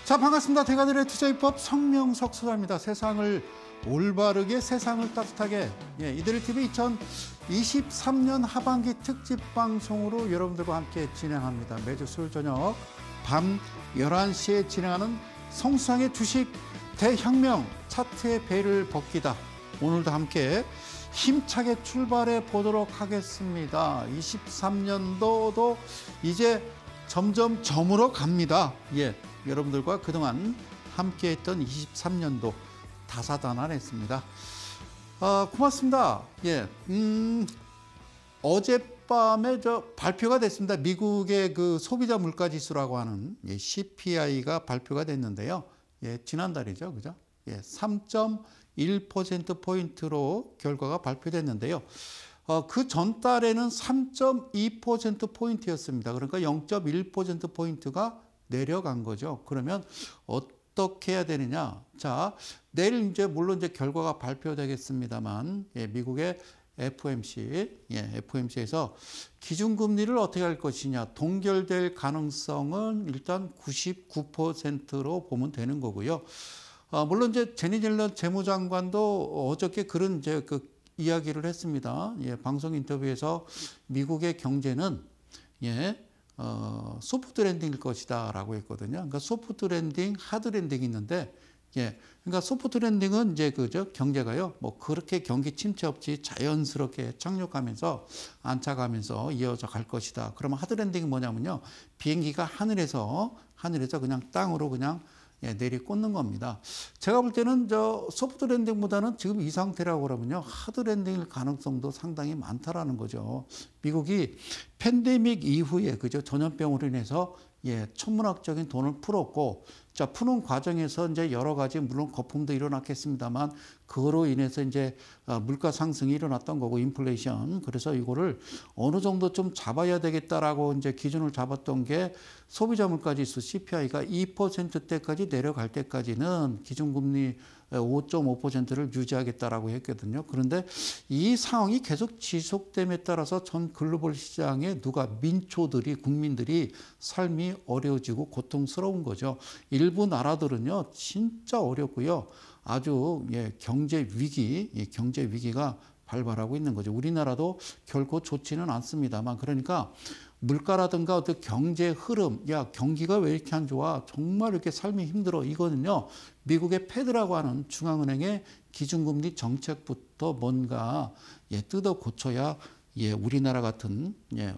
자, 반갑습니다. 대가들의 투자입법 성명석 소장입니다. 세상을 올바르게, 세상을 따뜻하게, 이데리TV 2023년 하반기 특집 방송으로 여러분들과 함께 진행합니다. 매주 수요일 저녁 밤 11시에 진행하는 성수상의 주식 대혁명, 차트의 배를 벗기다. 오늘도 함께 힘차게 출발해 보도록 하겠습니다. 23년도도 이제 점점 저물어 갑니다. 여러분들과 그동안 함께했던 23년도 다사다난했습니다. 고맙습니다. 어젯밤에 발표가 됐습니다. 미국의 그 소비자 물가지수라고 하는 CPI가 발표가 됐는데요. 지난달이죠, 그죠? 3.1%포인트로 결과가 발표됐는데요. 그 전달에는 3.2%포인트였습니다. 그러니까 0.1%포인트가 내려간 거죠. 그러면 어떻게 해야 되느냐? 자, 내일 물론 결과가 발표되겠습니다만, 미국의 FOMC에서 기준금리를 어떻게 할 것이냐, 동결될 가능성은 일단 99%로 보면 되는 거고요. 물론 제니 옐런 재무장관도 어저께 그런 그 이야기를 했습니다. 방송 인터뷰에서 미국의 경제는 소프트 랜딩일 것이다 라고 했거든요. 그러니까 소프트 랜딩, 하드 랜딩이 있는데, 그러니까 소프트 랜딩은 경제가요, 그렇게 경기 침체 없이 자연스럽게 착륙하면서 안착하면서 이어져 갈 것이다. 그러면 하드 랜딩이 뭐냐면요, 비행기가 하늘에서 그냥 땅으로 그냥 내리꽂는 겁니다. 제가 볼 때는 소프트 랜딩보다는 지금 이 상태라고 그러면요, 하드 랜딩일 가능성도 상당히 많다라는 거죠. 미국이 팬데믹 이후에 전염병으로 인해서 천문학적인 돈을 풀었고, 자, 푸는 과정에서 여러 가지 물론 거품도 일어났겠습니다만, 그거로 인해서 물가 상승이 일어났던 거고, 인플레이션. 그래서 이거를 어느 정도 좀 잡아야 되겠다라고 기준을 잡았던 게 소비자 물가지수 CPI가 2%대까지 내려갈 때까지는 기준금리 5.5%를 유지하겠다라고 했거든요. 그런데 이 상황이 계속 지속됨에 따라서 전 글로벌 시장에 민초들이, 국민들이 삶이 어려워지고 고통스러운 거죠. 일부 나라들은요, 진짜 어렵고요. 아주 경제 위기가 발발하고 있는 거죠. 우리나라도 결코 좋지는 않습니다만, 그러니까 물가라든가 어떤 경제 흐름, 경기가 왜 이렇게 안 좋아? 정말 이렇게 삶이 힘들어. 이거는요, 미국의 패드라고 하는 중앙은행의 기준금리 정책부터 뭔가 뜯어 고쳐야 우리나라 같은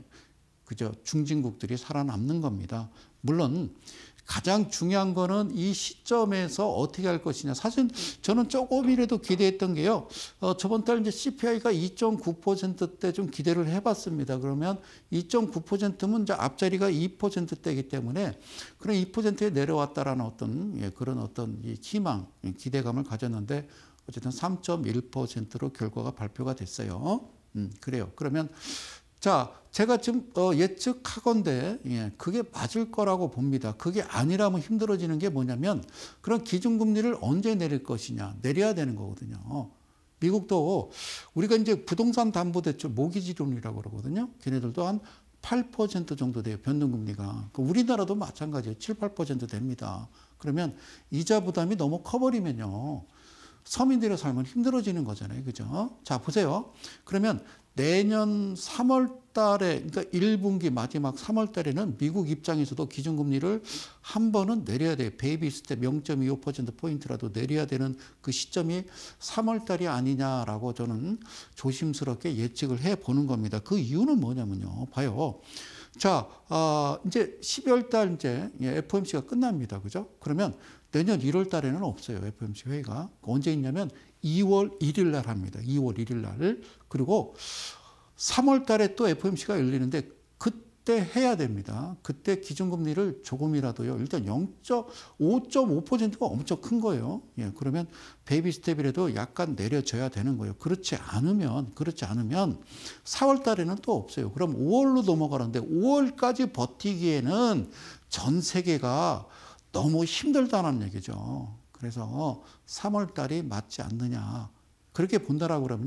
중진국들이 살아남는 겁니다. 물론 가장 중요한 거는 이 시점에서 어떻게 할 것이냐. 사실 저는 조금이라도 기대했던 게요, 저번 달 CPI가 2.9%대 좀 기대를 해봤습니다. 그러면 2.9%면 앞자리가 2%대이기 때문에 그런 2%에 내려왔다라는 그런 희망, 기대감을 가졌는데, 어쨌든 3.1%로 결과가 발표가 됐어요. 그래요. 그러면 자, 제가 지금 예측하건대 그게 맞을 거라고 봅니다. 그게 아니라면 힘들어지는 게 뭐냐면, 그런 기준금리를 언제 내릴 것이냐, 내려야 되는 거거든요. 미국도 우리가 부동산 담보대출 모기지론이라고 그러거든요. 걔네들도 한 8% 정도 돼요, 변동금리가. 우리나라도 마찬가지예요. 7, 8% 됩니다. 그러면 이자 부담이 너무 커버리면요, 서민들의 삶은 힘들어지는 거잖아요. 그죠? 자, 보세요. 그러면 내년 3월 달에, 그러니까 1분기 마지막 3월 달에는 미국 입장에서도 기준금리를 한 번은 내려야 돼요. 베이비 스텝 0.25%포인트라도 내려야 되는 그 시점이 3월 달이 아니냐라고 저는 조심스럽게 예측을 해 보는 겁니다. 그 이유는 뭐냐면요, 봐요. 자, 이제 12월 달 FOMC가 끝납니다. 그죠? 그러면 내년 1월 달에는 없어요, FOMC 회의가. 언제 있냐면 2월 1일 날 합니다. 2월 1일 날. 그리고 3월 달에 또 FOMC가 열리는데 그때 해야 됩니다. 그때 기준금리를 조금이라도요, 일단 5.5%가 엄청 큰 거예요. 그러면 베이비 스텝이라도 약간 내려져야 되는 거예요. 그렇지 않으면 4월 달에는 또 없어요. 그럼 5월로 넘어가는데 5월까지 버티기에는 전 세계가 너무 힘들다는 얘기죠. 그래서 3월 달이 맞지 않느냐, 그렇게 본다라고 그러면요,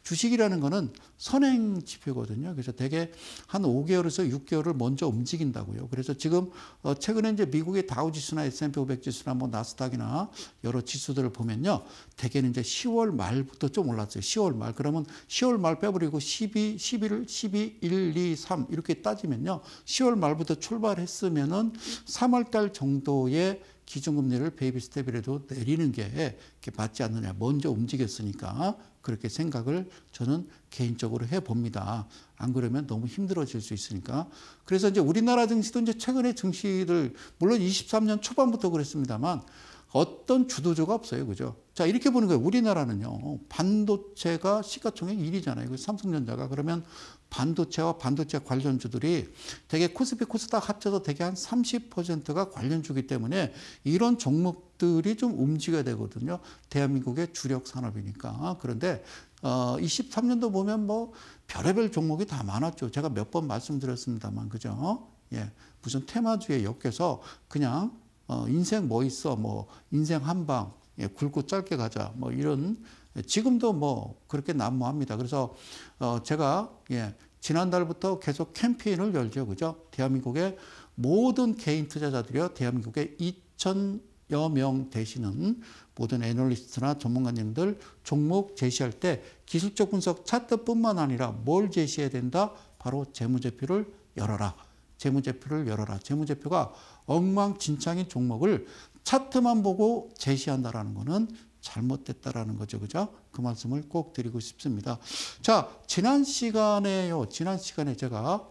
주식이라는 거는 선행 지표거든요. 그래서 대개 한 5개월에서 6개월을 먼저 움직인다고요. 그래서 지금 최근에 이제 미국의 다우지수나 S&P 500 지수나 뭐 나스닥이나 여러 지수들을 보면요. 대개는 이제 10월 말부터 좀 올랐어요. 10월 말. 그러면 10월 말 빼버리고 12, 11, 12, 1, 2, 3 이렇게 따지면요. 10월 말부터 출발했으면은 3월 달 정도의 기준금리를 베이비 스텝이라도 내리는 게 맞지 않느냐. 먼저 움직였으니까 그렇게 생각을 저는 개인적으로 해봅니다. 안 그러면 너무 힘들어질 수 있으니까. 그래서 이제 우리나라 증시도 이제 최근에 증시들, 물론 23년 초반부터 그랬습니다만 어떤 주도주가 없어요. 그죠? 자, 이렇게 보는 거예요. 우리나라는요, 반도체가 시가총액 1위잖아요. 삼성전자가. 그러면 반도체와 반도체 관련주들이 대개 코스피, 코스닥 합쳐서 대개 한 30%가 관련주기 때문에 이런 종목들이 좀 움직여야 되거든요. 대한민국의 주력 산업이니까. 그런데 23년도 보면 뭐 별의별 종목이 다 많았죠. 제가 몇 번 말씀드렸습니다만, 그죠? 예, 무슨 테마주에 엮여서 그냥 인생 뭐 있어, 뭐 인생 한방, 예, 굵고 짧게 가자, 뭐 이런, 지금도 뭐 그렇게 난무합니다. 그래서 제가 지난달부터 계속 캠페인을 열죠, 그죠? 대한민국의 모든 개인 투자자들이요, 대한민국의 2,000여 명 되시는 모든 애널리스트나 전문가님들 종목 제시할 때 기술적 분석 차트뿐만 아니라 뭘 제시해야 된다? 바로 재무제표를 열어라. 재무제표를 열어라. 재무제표가 엉망진창인 종목을 차트만 보고 제시한다라는 거는 잘못됐다라는 거죠. 그죠? 그 말씀을 꼭 드리고 싶습니다. 자, 지난 시간에 제가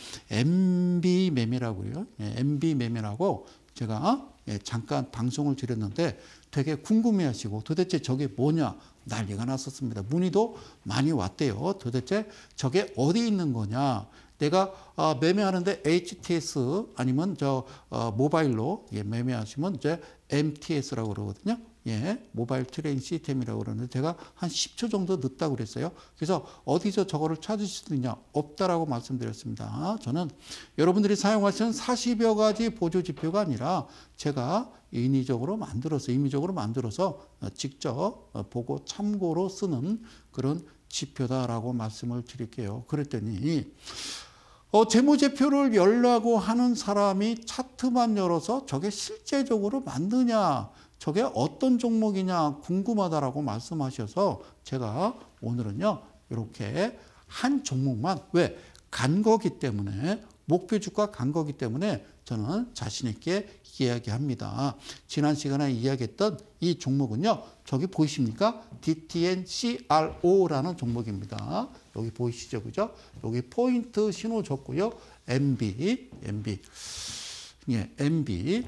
MB 매매라고요. MB 매매라고 제가 잠깐 방송을 드렸는데 되게 궁금해하시고 도대체 저게 뭐냐 난리가 났었습니다. 문의도 많이 왔대요. 도대체 저게 어디 있는 거냐. 내가 매매하는데 HTS 아니면 모바일로 매매하시면 이제 MTS라고 그러거든요. 예, 모바일 트레이딩 시스템이라고 그러는데 제가 한 10초 정도 늦다고 그랬어요. 그래서 어디서 저거를 찾으실 수 있냐? 없다라고 말씀드렸습니다. 저는 여러분들이 사용하시는 40여 가지 보조 지표가 아니라 제가 임의적으로 만들어서 직접 보고 참고로 쓰는 그런 지표다라고 말씀을 드릴게요. 그랬더니 재무제표를 열라고 하는 사람이 차트만 열어서 저게 실제적으로 맞느냐, 저게 어떤 종목이냐 궁금하다라고 말씀하셔서 제가 오늘은요 이렇게 한 종목만 간 거기 때문에 목표 주가 간 거기 때문에 저는 자신 있게 이야기합니다. 지난 시간에 이야기했던 이 종목은요. 저기 보이십니까? DTNCRO라는 종목입니다. 여기 보이시죠? 그죠? 여기 포인트 신호 줬고요. MB. 예, MB.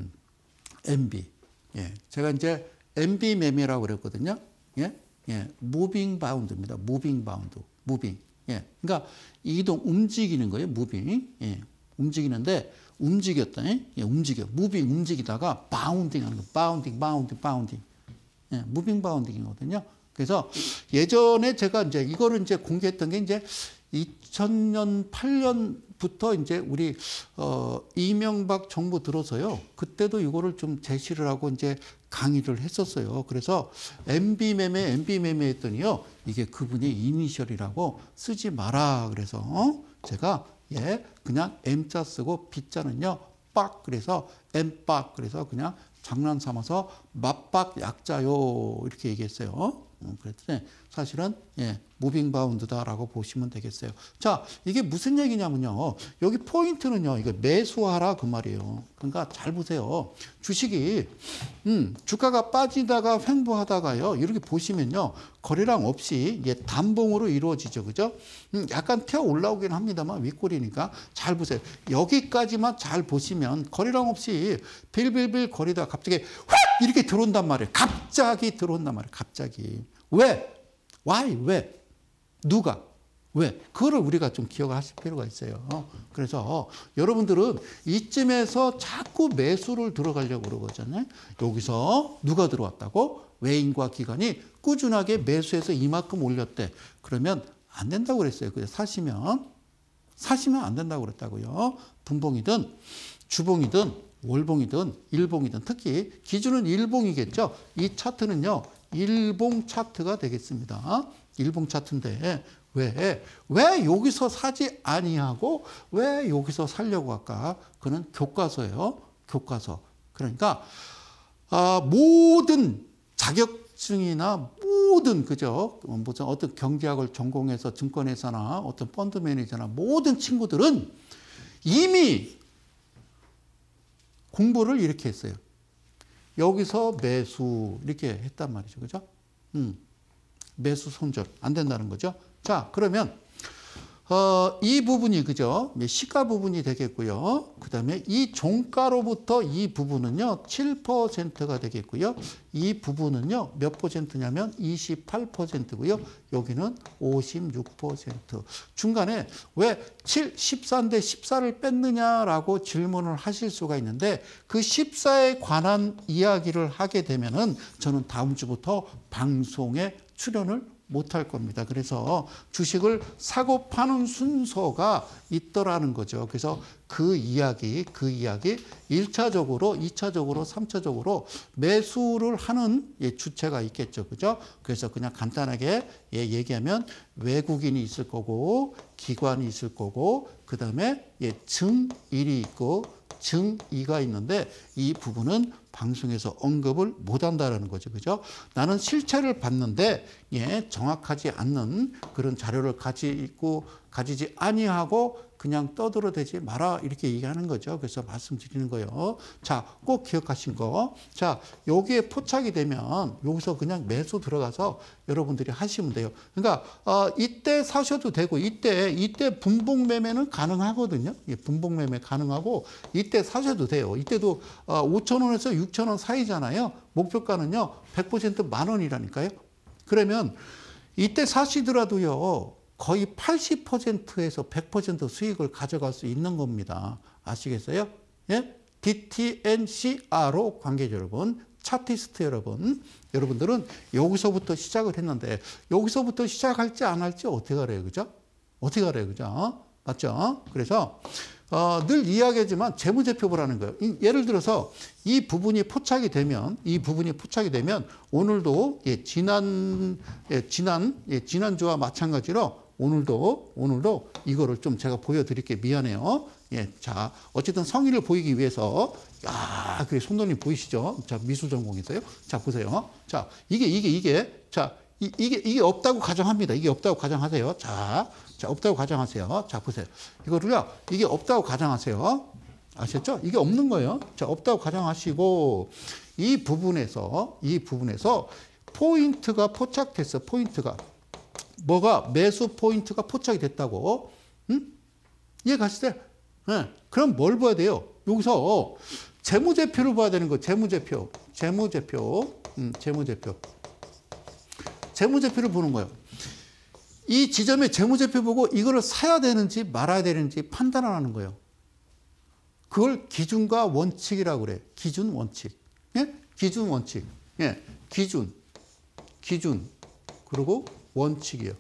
예, 제가 이제 MB 매매라고 그랬거든요. 예, 무빙 바운드입니다. 무빙 바운드. 예, 그러니까 이동, 움직이는 거예요. 무빙. 예, 움직이는데 움직였다. 예, 무빙 움직이다가 바운딩 하는 거. 바운딩. 예, 무빙 바운딩이거든요. 그래서 예전에 제가 이제 이거를 이제 공개했던 게 이제 2000년 8년부터 이제 우리 이명박 정부 들어서요. 그때도 이거를 좀 제시를 하고 이제 강의를 했었어요. 그래서 MB 매매 했더니요. 이게 그분의 이니셜이라고 쓰지 마라. 그래서 제가 그냥 M자 쓰고 B자는요. 빡 그래서 M빡 그래서 그냥 장난 삼아서 맞박 약자요 이렇게 얘기했어요. 그랬더니 사실은 무빙 바운드다라고 보시면 되겠어요. 자, 이게 무슨 얘기냐면요. 여기 포인트는요. 이거 매수하라 그 말이에요. 그러니까 잘 보세요. 주식이 주가가 빠지다가 횡보하다가요. 이렇게 보시면요. 거래량 없이 이게 단봉으로 이루어지죠. 그죠? 약간 튀어 올라오긴 합니다만 윗골이니까 잘 보세요. 여기까지만 잘 보시면 거래량 없이 빌빌빌 거리다가 갑자기 확 이렇게 들어온단 말이에요. 갑자기 들어온단 말이에요. 갑자기. 왜? Why? 왜? 누가? 왜? 그거를 우리가 좀 기억하실 필요가 있어요. 그래서 여러분들은 이쯤에서 자꾸 매수를 들어가려고 그러거든요. 여기서 누가 들어왔다고? 외인과 기관이 꾸준하게 매수해서 이만큼 올렸대. 그러면 안 된다고 그랬어요. 그래서 사시면 안 된다고 그랬다고요. 분봉이든 주봉이든 월봉이든 일봉이든 특히 기준은 일봉이겠죠. 이 차트는요. 일봉 차트가 되겠습니다. 일봉 차트인데 왜 여기서 사지 아니하고 왜 여기서 살려고 할까? 그는 교과서예요. 교과서. 그러니까 모든 자격증이나 모든 그죠? 무슨 어떤 경제학을 전공해서 증권회사나 어떤 펀드 매니저나 모든 친구들은 이미 공부를 이렇게 했어요. 여기서 매수 이렇게 했단 말이죠. 그죠? 매수 손절 안 된다는 거죠. 자, 그러면 이 부분이 그죠? 시가 부분이 되겠고요. 그 다음에 이 종가로부터 이 부분은요 7%가 되겠고요. 이 부분은요 몇 퍼센트냐면 28%고요. 여기는 56%. 중간에 왜 14인데 14를 뺐느냐라고 질문을 하실 수가 있는데 그 14에 관한 이야기를 하게 되면은 저는 다음 주부터 방송에 출연을 못할 겁니다. 그래서 주식을 사고 파는 순서가 있더라는 거죠. 그래서 그 이야기 1차적으로, 2차적으로, 3차적으로 매수를 하는 주체가 있겠죠. 그죠? 그래서 그냥 간단하게 얘기하면 외국인이 있을 거고, 기관이 있을 거고, 그 다음에 증1이 있고, 증2가 있는데 이 부분은 방송에서 언급을 못 한다는 거죠. 그죠? 나는 실체를 봤는데 정확하지 않는 그런 자료를 가지지 아니하고 그냥 떠들어대지 마라 이렇게 얘기하는 거죠. 그래서 말씀드리는 거예요. 자, 꼭 기억하신 거. 자, 여기에 포착이 되면 여기서 그냥 매수 들어가서 여러분들이 하시면 돼요. 그러니까 이때 사셔도 되고 이때 분봉 매매는 가능하거든요. 분봉 매매 가능하고 이때 사셔도 돼요. 이때도 5,000원에서 6,000원 사이잖아요. 목표가는요 100% 10,000원이라니까요. 그러면 이때 사시더라도요 거의 80%에서 100% 수익을 가져갈 수 있는 겁니다. 아시겠어요? 예? DTNCRO 관계자 여러분, 차티스트 여러분들은 여기서부터 시작을 했는데 여기서부터 시작할지 안 할지 어떻게 알아요? 그죠? 어떻게 알아요? 그죠? 맞죠? 그래서 늘 이야기하지만 재무제표 보라는 거예요. 예를 들어서 이 부분이 포착이 되면 오늘도 지난주와 마찬가지로 오늘도 이거를 좀 제가 보여드릴게요. 미안해요. 자, 어쨌든 성의를 보이기 위해서 그래 손놀림 보이시죠? 자, 미술 전공에서요. 자, 보세요. 자, 이게 없다고 가정합니다. 이게 없다고 가정하세요. 자, 없다고 가정하세요. 자, 보세요. 이거를요, 이게 없다고 가정하세요. 아셨죠? 이게 없는 거예요. 자, 없다고 가정하시고, 이 부분에서 포인트가 포착됐어. 포인트가. 뭐가? 매수 포인트가 포착이 됐다고. 응? 이해 가시죠? 네. 그럼 뭘 봐야 돼요? 여기서 재무제표를 봐야 되는 거예요. 재무제표를 보는 거예요. 이 지점에 재무제표 보고 이거를 사야 되는지 말아야 되는지 판단을 하는 거예요. 그걸 기준과 원칙이라고 그래. 기준, 원칙. 예? 기준, 원칙. 예. 기준. 그리고 원칙이에요.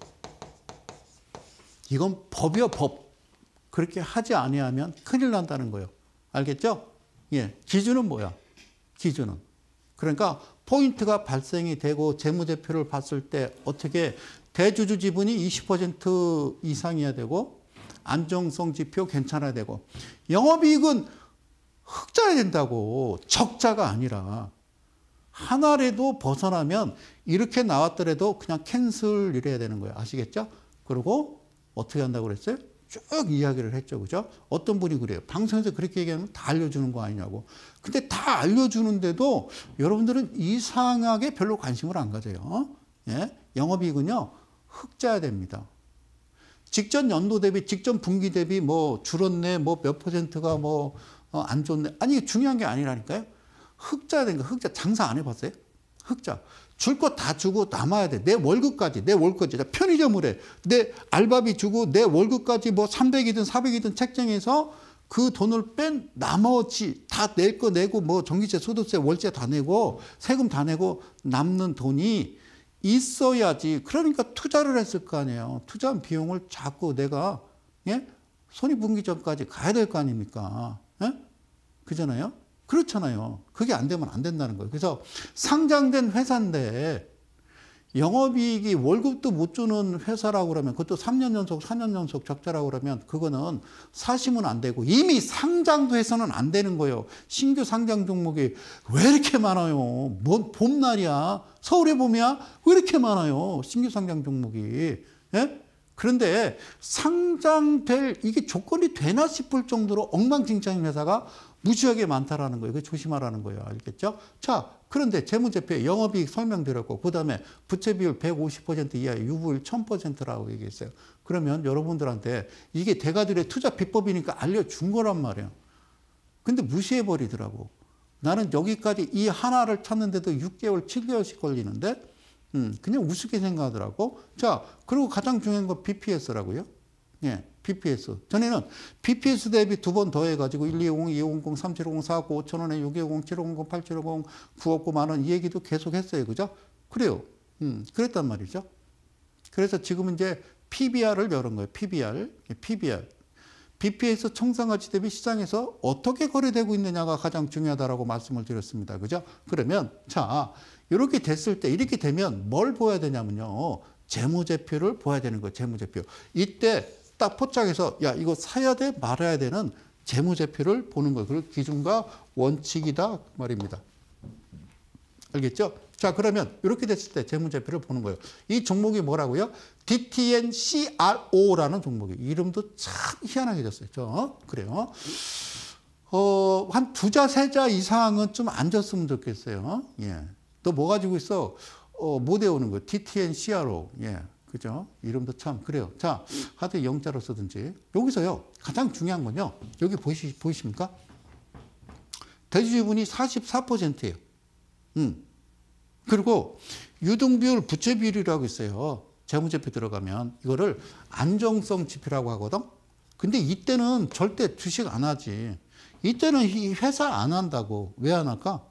이건 법이요, 법. 그렇게 하지 아니하면 큰일 난다는 거예요. 알겠죠? 예. 기준은 뭐야? 기준은. 그러니까 포인트가 발생이 되고 재무제표를 봤을 때 어떻게 대주주 지분이 20% 이상이어야 되고 안정성 지표 괜찮아야 되고 영업이익은 흑자야 된다고 적자가 아니라 하나라도 벗어나면 이렇게 나왔더라도 그냥 캔슬 이래야 되는 거예요. 아시겠죠? 그리고 어떻게 한다고 그랬어요? 쭉 이야기를 했죠. 그죠? 어떤 분이 그래요. 방송에서 그렇게 얘기하면 다 알려주는 거 아니냐고. 근데 다 알려주는데도 여러분들은 이상하게 별로 관심을 안 가져요. 예? 영업이익은요, 흑자야 됩니다. 직전 연도 대비, 직전 분기 대비 뭐 줄었네, 뭐 몇 퍼센트가 뭐 안 좋네. 아니, 이게 중요한 게 아니라니까요. 흑자야 되는 거, 흑자 장사 안 해봤어요? 흑자. 줄 거 다 주고 남아야 돼. 내 월급까지. 편의점을 해. 내 알바비 주고 내 월급까지 뭐 300이든 400이든 책정해서 그 돈을 뺀 나머지 다 낼 거 내고 뭐 전기세, 소득세, 월세 다 내고 세금 다 내고 남는 돈이 있어야지. 그러니까 투자를 했을 거 아니에요. 투자한 비용을 자꾸 내가 손익분기 전까지 가야 될 거 아닙니까? 그잖아요. 그렇잖아요. 그게 안 되면 안 된다는 거예요. 그래서 상장된 회사인데 영업이익이 월급도 못 주는 회사라고 그러면 그것도 3년 연속, 4년 연속 적자라고 그러면 그거는 사시면 안 되고 이미 상장도 해서는 안 되는 거예요. 신규 상장 종목이 왜 이렇게 많아요? 뭔 봄날이야? 서울의 봄이야? 왜 이렇게 많아요? 신규 상장 종목이. 예? 그런데 상장될 이게 조건이 되나 싶을 정도로 엉망진창인 회사가 무지하게 많다라는 거예요. 그 조심하라는 거예요. 알겠죠? 자, 그런데 재무제표에 영업이익 설명드렸고 그다음에 부채 비율 150% 이하 유보율 1000%라고 얘기했어요. 그러면 여러분들한테 이게 대가들의 투자 비법이니까 알려준 거란 말이에요. 근데 무시해버리더라고. 나는 여기까지 이 하나를 찾는데도 6개월, 7개월씩 걸리는데 그냥 우습게 생각하더라고. 자, 그리고 가장 중요한 건 BPS라고요. 예, BPS. 전에는 BPS 대비 2번 더해가지고 1250, 2500, 3750, 450, 5,000원에 6250, 7550, 8750, 9억구 만원 이 얘기도 계속 했어요. 그죠? 그래요. 그랬단 말이죠. 그래서 지금은 이제 PBR을 열은 거예요. PBR. PBR. BPS 청산가치 대비 시장에서 어떻게 거래되고 있느냐가 가장 중요하다라고 말씀을 드렸습니다. 그죠? 그러면, 자, 이렇게 됐을 때, 이렇게 되면 뭘 보아야 되냐면요. 재무제표를 보아야 되는 거예요. 재무제표. 이때 딱 포착해서 야 이거 사야 돼 말아야 되는 재무제표를 보는 거예요. 그 기준과 원칙이다 말입니다. 알겠죠? 자 그러면 이렇게 됐을 때 재무제표를 보는 거예요. 이 종목이 뭐라고요? DTNCRO라는 종목이에요. 이름도 참 희한하게 졌어요. 그래요. 한 2자, 3자 이상은 좀 앉았으면 좋겠어요. 예. 너 뭐 가지고 있어? 못 외우는 거예요. DTNCRO. 예. 그죠? 이름도 참, 그래요. 자, 하여튼 영자로 쓰든지. 여기서요, 가장 중요한 건요, 여기 보이십니까? 대주주분이 44%예요. 그리고 유동비율, 부채비율이라고 있어요. 재무제표 들어가면. 이거를 안정성 지표라고 하거든? 근데 이때는 절대 주식 안 하지. 이때는 이 회사 안 한다고. 왜 안 할까?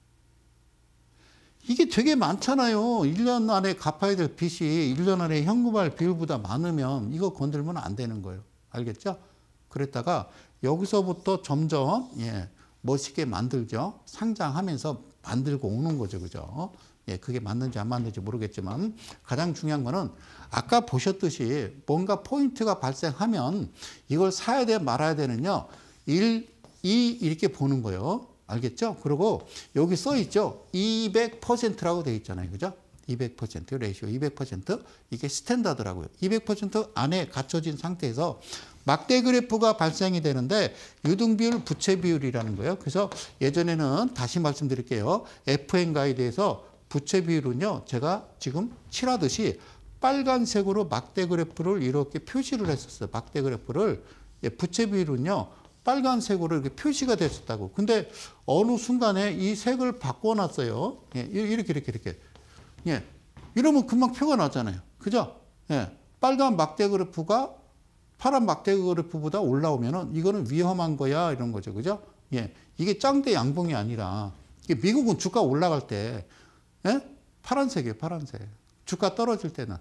이게 되게 많잖아요. 1년 안에 갚아야 될 빚이 1년 안에 현금화할 비율보다 많으면 이거 건들면 안 되는 거예요. 알겠죠? 그랬다가 여기서부터 점점 예, 멋있게 만들죠. 상장하면서 만들고 오는 거죠. 그죠? 예, 그게 맞는지 안 맞는지 모르겠지만 가장 중요한 거는 아까 보셨듯이 뭔가 포인트가 발생하면 이걸 사야 돼 말아야 되는요. 1, 2 이렇게 보는 거예요. 알겠죠? 그리고 여기 써 있죠? 200%라고 되어 있잖아요. 그죠? 200% 레이쇼 200% 이게 스탠다드라고요. 200% 안에 갖춰진 상태에서 막대 그래프가 발생이 되는데 유동비율, 부채비율이라는 거예요. 그래서 예전에는 다시 말씀드릴게요. FN 가이드에서 부채비율은요. 제가 지금 칠하듯이 빨간색으로 막대 그래프를 이렇게 표시를 했었어요. 막대 그래프를. 예, 부채비율은요. 빨간색으로 이렇게 표시가 됐었다고. 근데 어느 순간에 이 색을 바꿔놨어요. 예, 이렇게. 예, 이러면 금방 표가 나잖아요. 그죠? 예, 빨간 막대 그래프가 파란 막대 그래프보다 올라오면은 이거는 위험한 거야. 이런 거죠. 그죠? 예, 이게 짱대 양봉이 아니라 미국은 주가 올라갈 때 예? 파란색이에요. 파란색. 주가 떨어질 때는.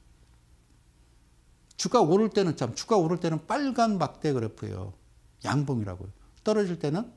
주가 오를 때는 빨간 막대 그래프예요. 양봉이라고요. 떨어질 때는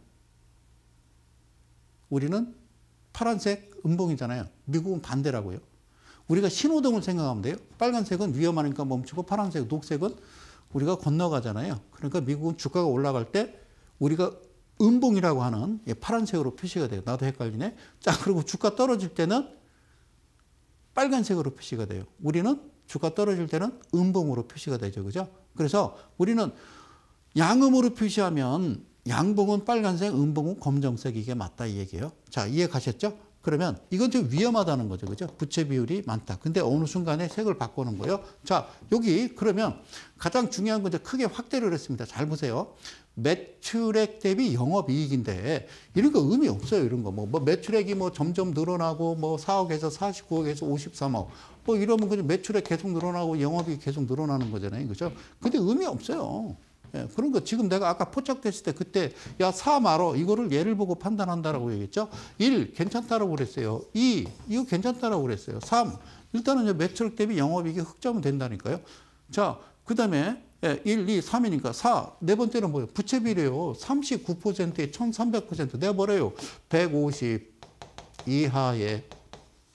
우리는 파란색 음봉이잖아요. 미국은 반대라고요. 우리가 신호등을 생각하면 돼요. 빨간색은 위험하니까 멈추고 파란색, 녹색은 우리가 건너가잖아요. 그러니까 미국은 주가가 올라갈 때 우리가 음봉이라고 하는 파란색으로 표시가 돼요. 나도 헷갈리네. 자, 그리고 주가 떨어질 때는 빨간색으로 표시가 돼요. 우리는 주가 떨어질 때는 음봉으로 표시가 되죠. 그죠? 그래서 우리는 양음으로 표시하면 양봉은 빨간색, 음봉은 검정색 이게 맞다 이 얘기예요. 자, 이해 가셨죠? 그러면 이건 좀 위험하다는 거죠. 그죠? 부채 비율이 많다. 근데 어느 순간에 색을 바꾸는 거예요. 자, 여기 그러면 가장 중요한 건 이제 크게 확대를 했습니다. 잘 보세요. 매출액 대비 영업이익인데 이런 거 의미 없어요. 이런 거 뭐 매출액이 뭐 점점 늘어나고 뭐 4억에서 49억에서 53억 뭐 이러면 그냥 매출액 계속 늘어나고 영업이익 계속 늘어나는 거잖아요. 그죠? 근데 의미 없어요. 예, 그런 거 지금 내가 아까 포착됐을 때 그때 야, 사 말어 이거를 예를 보고 판단한다라고 얘기했죠. 1. 괜찮다라고 그랬어요. 2. 이거 괜찮다라고 그랬어요. 3. 일단은 매출액 대비 영업이익이 흑자면 된다니까요. 자, 그 다음에 1, 2, 3이니까 4. 네 번째는 뭐예요? 부채비율이에요. 39%에 1300% 내버려요. 150 이하의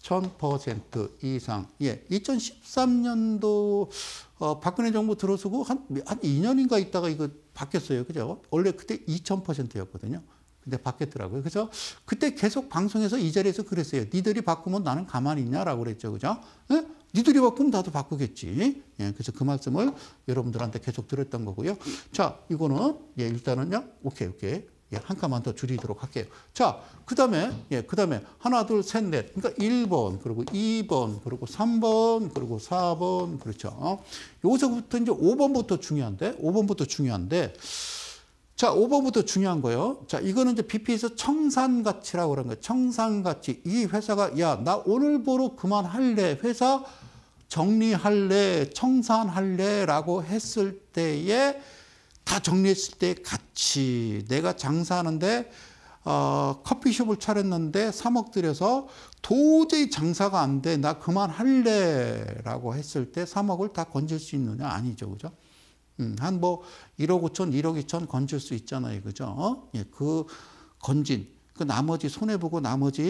1000% 이상. 예, 2013년도 박근혜 정부 들어서고 한 2년인가 있다가 이거 바뀌었어요. 그죠? 원래 그때 2000%였거든요. 근데 바뀌었더라고요. 그래서 그때 계속 방송에서 이 자리에서 그랬어요. 니들이 바꾸면 나는 가만히 있냐라고 그랬죠. 그죠? 예? 니들이 바꾸면 나도 바꾸겠지. 예, 그래서 그 말씀을 여러분들한테 계속 드렸던 거고요. 자, 이거는 예, 일단은요. 오케이. 예, 한 칸만 더 줄이도록 할게요. 자, 그다음에 하나, 둘, 셋, 넷. 그러니까 1번, 그리고 2번, 그리고 3번, 그리고 4번. 그렇죠. 여기서부터 이제 5번부터 중요한데 자, 5번부터 중요한 거요. 자, 이거는 이제 BP에서 청산가치라고 그런 거예요. 청산가치. 이 회사가 야, 나 오늘부로 그만할래. 회사 정리할래. 청산할래라고 했을 때에 다 정리했을 때 가치. 내가 장사하는데 커피숍을 차렸는데 3억 들여서 도저히 장사가 안 돼. 나 그만할래라고 했을 때 3억을 다 건질 수 있느냐? 아니죠. 그죠? 한 뭐 1억 5천, 1억 2천 건질 수 있잖아요. 그죠? 예, 그 건진, 그 나머지 손해보고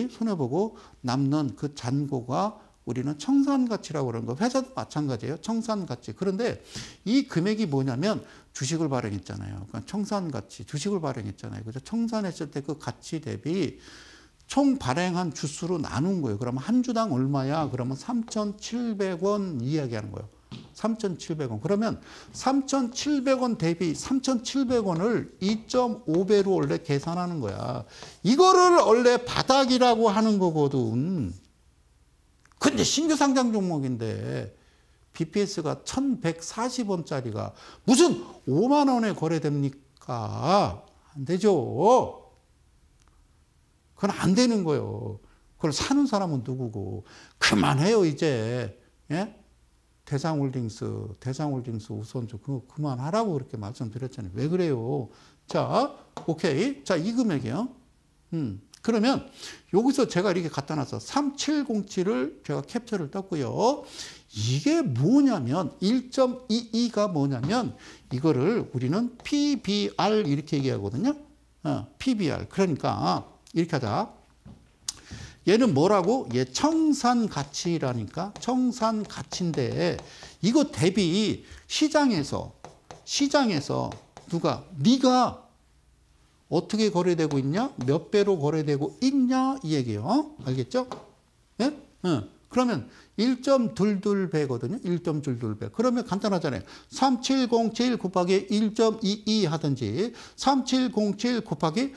남는 그 잔고가 우리는 청산가치라고 그러는 거. 회사도 마찬가지예요. 청산가치. 그런데 이 금액이 뭐냐면 주식을 발행했잖아요. 그러니까 청산가치, 주식을 발행했잖아요. 그죠? 청산했을 때 그 가치 대비 총 발행한 주수로 나눈 거예요. 그러면 한 주당 얼마야? 그러면 3,700원 이야기하는 거예요. 3,700원. 그러면 3,700원 대비 3,700원을 2.5배로 원래 계산하는 거야. 이거를 원래 바닥이라고 하는 거거든. 근데 신규 상장 종목인데 BPS가 1,140원짜리가 무슨 5만 원에 거래됩니까? 안 되죠. 그건 안 되는 거예요. 그걸 사는 사람은 누구고. 그만해요 이제. 예? 대상홀딩스 우선주 그거 그만하라고 그렇게 말씀드렸잖아요. 왜 그래요? 자, 오케이. 자, 이 금액이요. 그러면 여기서 제가 이렇게 갖다 놨어. 3707을 제가 캡처를 떴고요. 이게 뭐냐면 1.22가 뭐냐면 이거를 우리는 PBR 이렇게 얘기하거든요. PBR. 그러니까 이렇게 하자. 얘는 뭐라고? 얘 청산가치라니까. 청산가치인데 이거 대비 시장에서 누가 네가 어떻게 거래되고 있냐? 몇 배로 거래되고 있냐? 이 얘기예요. 알겠죠? 예? 그러면 1.22배거든요. 1.22배. 그러면 간단하잖아요. 3707 곱하기 1.22 하든지 3707 곱하기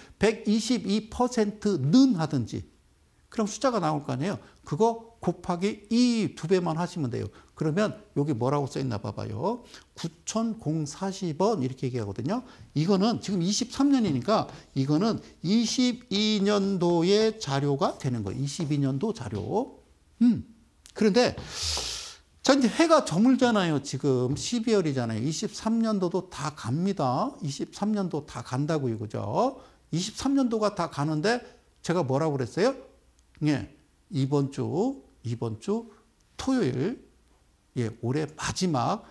122%는 하든지 그럼 숫자가 나올 거 아니에요. 그거 곱하기 2배만 하시면 돼요. 그러면 여기 뭐라고 써있나 봐봐요. 9,040원 이렇게 얘기하거든요. 이거는 지금 23년이니까 이거는 22년도의 자료가 되는 거예요. 22년도 자료. 그런데 자 이제 해가 저물잖아요. 지금 12월이잖아요. 23년도도 다 갑니다. 23년도 다 간다고요. 그죠? 23년도가 다 가는데 제가 뭐라고 그랬어요? 예, 이번 주 토요일, 예, 올해 마지막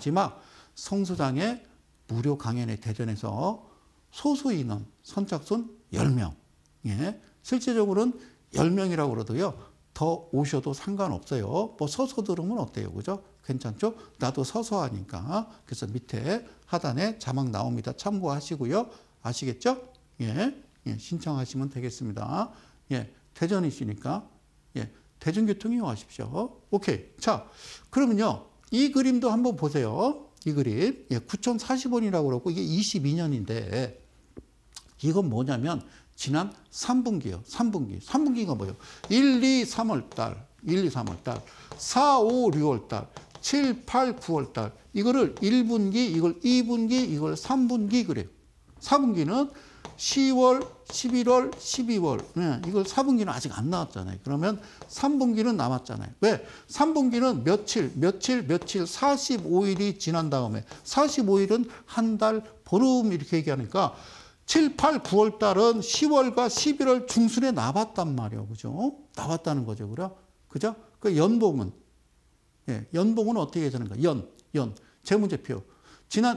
성수장의 무료 강연회 대전에서 소수 인원, 선착순 10명. 예, 실제적으로는 10명이라고 그러도요, 더 오셔도 상관없어요. 뭐 서서 들으면 어때요? 그죠? 괜찮죠? 나도 서서 하니까. 그래서 밑에 하단에 자막 나옵니다. 참고하시고요. 아시겠죠? 예, 신청하시면 되겠습니다. 예. 대전이시니까 예, 대전교통 이용하십시오. 오케이. 자, 그러면요. 이 그림도 한번 보세요. 이 그림. 예, 9,040원이라고 그러고 이게 22년인데 이건 뭐냐면 지난 3분기요. 3분기가 뭐예요? 1, 2, 3월 달. 4, 5, 6월 달. 7, 8, 9월 달. 이거를 1분기, 이걸 2분기, 이걸 3분기 그래요. 4분기는 10월, 11월, 12월. 네, 이걸 4분기는 아직 안 나왔잖아요. 그러면 3분기는 남았잖아요. 왜? 3분기는 며칠, 45일이 지난 다음에 45일은 한 달, 보름 이렇게 얘기하니까 7, 8, 9월 달은 10월과 11월 중순에 나왔단 말이에요. 그죠? 나왔다는 거죠. 그죠? 그 연봉은, 예, 연봉은 어떻게 되는가? 제 문제표. 지난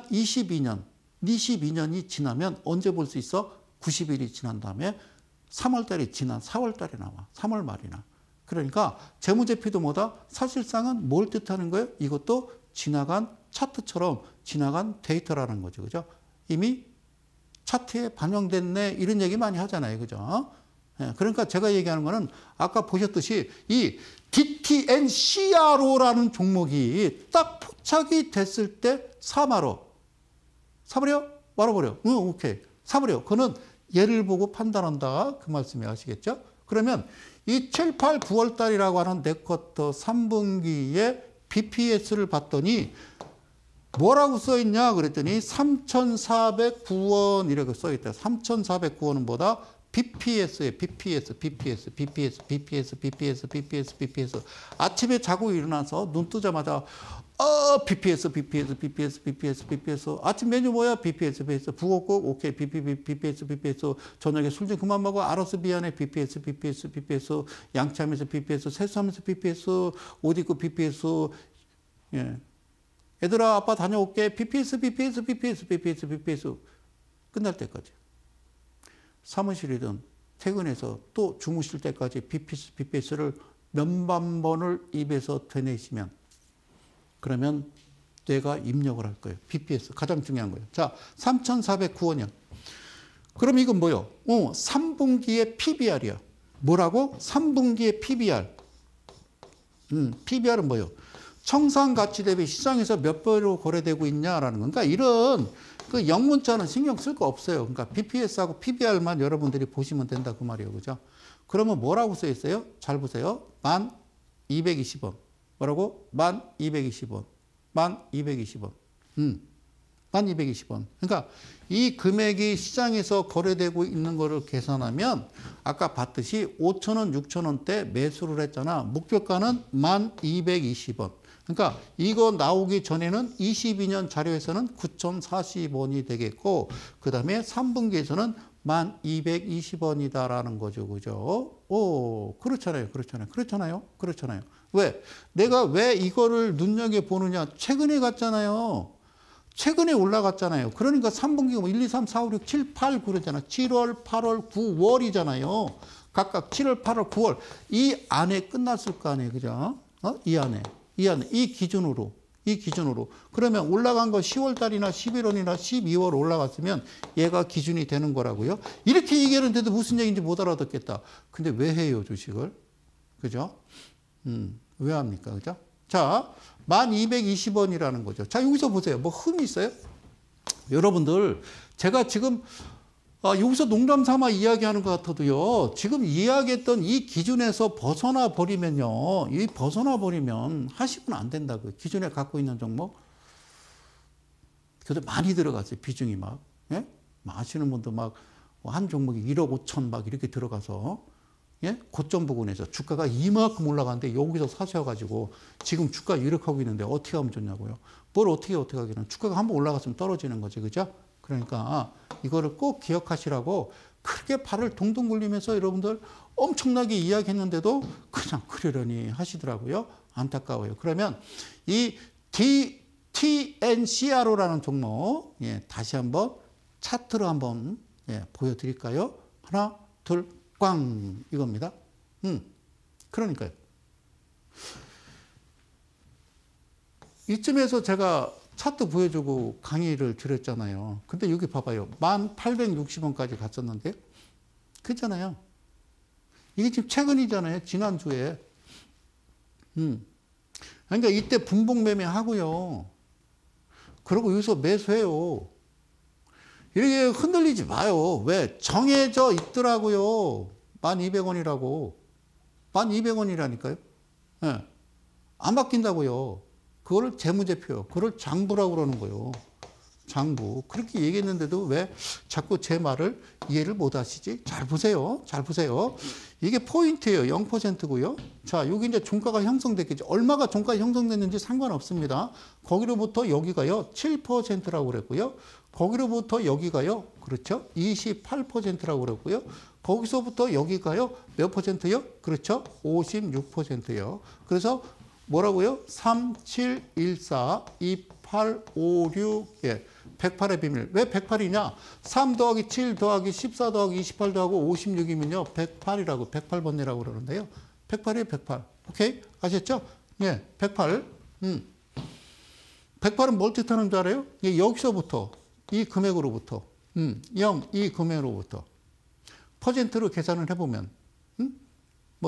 22년이 지나면 언제 볼 수 있어? 90일이 지난 다음에 3월 달이 지난 4월 달에 나와. 3월 말이나. 그러니까 재무제표도 뭐다? 사실상은 뭘 뜻하는 거예요? 이것도 지나간 차트처럼 지나간 데이터라는 거죠. 그죠? 이미 차트에 반영됐네 이런 얘기 많이 하잖아요. 그죠? 그러니까 제가 얘기하는 거는 아까 보셨듯이 이 DTNCRO라는 종목이 딱 포착이 됐을 때 사버려? 말아버려. 응, 오케이. 사버려. 그거는 예를 보고 판단한다. 그 말씀이 아시겠죠? 그러면 이 7, 8, 9월 달이라고 하는 네쿼터 3분기에 BPS를 봤더니 뭐라고 써있냐 그랬더니 3,409원 이렇게 써있다. 3,409원은 뭐다? BPS에 BPS. 아침에 자고 일어나서 눈 뜨자마자 BPS. 아침 메뉴 뭐야? BPS. 부엌국 오케이. BPS. 저녁에 술 좀 그만 먹어. 알았어 미안해. BPS. 양치하면서 BPS. 세수하면서 BPS. 옷 입고 BPS. 예. 얘들아 아빠 다녀올게. BPS. 끝날 때까지. 사무실이든 퇴근해서 또 주무실 때까지 BPS를 몇만 번을 입에서 되뇌시면 그러면 뇌가 입력을 할 거예요. BPS 가장 중요한 거예요. 자, 3,409원이요. 그럼 이건 뭐요? 3분기의 PBR이야. 뭐라고? 3분기의 PBR. PBR은 뭐요? 청산가치 대비 시장에서 몇 배로 거래되고 있냐라는 건. 그러니까 이런 그 영문자는 신경 쓸 거 없어요. 그러니까 BPS하고 PBR만 여러분들이 보시면 된다 그 말이에요. 그죠? 그러면 뭐라고 써 있어요? 잘 보세요. 1,220원. 뭐라고? 1,220원. 1,220원. 1,220원. 그러니까 이 금액이 시장에서 거래되고 있는 거를 계산하면 아까 봤듯이 5,000원, 6,000원대 매수를 했잖아. 목표가는 1,220원. 그러니까 이거 나오기 전에는 22년 자료에서는 9,040원이 되겠고 그 다음에 3분기에서는 1,220원이다라는 거죠. 그죠? 그렇잖아요. 왜? 내가 왜 이거를 눈여겨보느냐. 최근에 갔잖아요. 최근에 올라갔잖아요. 그러니까 3분기가 1, 2, 3, 4, 5, 6, 7, 8, 9잖아. 7월, 8월, 9월이잖아요. 각각 7월, 8월, 9월. 이 안에 끝났을 거 아니에요. 그죠? 이 안에. 이 기준으로. 그러면 올라간 거 10월 달이나 11월이나 12월 올라갔으면 얘가 기준이 되는 거라고요. 이렇게 얘기하는데도 무슨 얘기인지 못 알아듣겠다. 근데 왜 해요, 주식을? 그죠? 왜 합니까? 그죠? 자, 1,220원이라는 거죠. 자, 여기서 보세요. 뭐 흠이 있어요? 여러분들, 제가 지금 여기서 농담 삼아 이야기하는 것 같아도요. 지금 이야기했던 이 기준에서 벗어나 버리면요. 하시면 안 된다고요. 기준에 갖고 있는 종목. 그래도 많이 들어갔어요. 비중이 막. 예? 아시는 분도 막 한 종목이 1억 5천 막 이렇게 들어가서 예? 고점 부근에서 주가가 이만큼 올라가는데 여기서 사셔가지고 지금 주가 이렇게 하고 있는데 어떻게 하면 좋냐고요. 뭘 어떻게 하기는 주가가 한번 올라갔으면 떨어지는 거지. 그죠? 그러니까 이거를 꼭 기억하시라고 크게 발을 동동 굴리면서 여러분들 엄청나게 이야기했는데도 그냥 그러려니 하시더라고요. 안타까워요. 그러면 이 DTNCRO라는 종목 다시 한번 차트로 한번 보여드릴까요? 하나, 둘, 꽝 이겁니다. 그러니까요. 이쯤에서 제가 차트 보여주고 강의를 드렸잖아요. 근데 여기 봐봐요. 1,860원까지 갔었는데요. 그렇잖아요. 이게 지금 최근이잖아요. 지난주에. 그러니까 이때 분봉 매매 하고요. 그리고 여기서 매수해요. 이렇게 흔들리지 마요. 왜? 정해져 있더라고요. 1,200원이라고. 1,200원이라니까요. 네. 안 바뀐다고요. 그거를 재무제표, 그걸 장부라고 그러는 거예요. 장부. 그렇게 얘기했는데도 왜 자꾸 제 말을 이해를 못 하시지? 잘 보세요. 이게 포인트예요. 0%고요. 자, 여기 이제 종가가 형성됐겠죠. 얼마가 종가 형성됐는지 상관없습니다. 거기로부터 여기가요. 7%라고 그랬고요. 거기로부터 여기가요. 그렇죠? 28%라고 그랬고요. 거기서부터 여기가요. 몇 퍼센트요? 그렇죠? 56%요. 그래서 뭐라고요? 3, 7, 1, 4, 2, 8, 5, 6, 108의 비밀. 왜 108이냐? 3 더하기 7 더하기 14 더하기 28 더하고 56이면요. 108이라고, 108번이라고 그러는데요. 108이에요, 108. 오케이? 아셨죠? 예, 108. 108은 뭘 뜻하는 줄 알아요? 예, 여기서부터, 이 금액으로부터, 0, 이 금액으로부터, 퍼센트로 계산을 해보면, 뭐